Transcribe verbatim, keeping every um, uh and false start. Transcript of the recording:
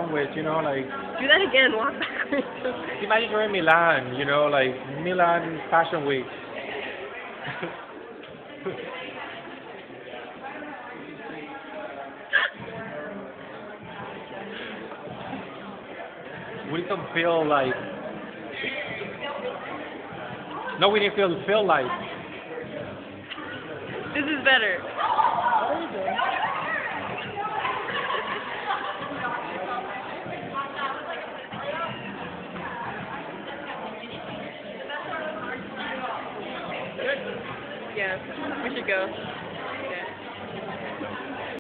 done with, you know, like Do that again. Walk backwards. imagine you're in Milan, you know, like Milan Fashion Week. We don't feel like no, we didn't feel feel like. This is better. Yeah, we should go.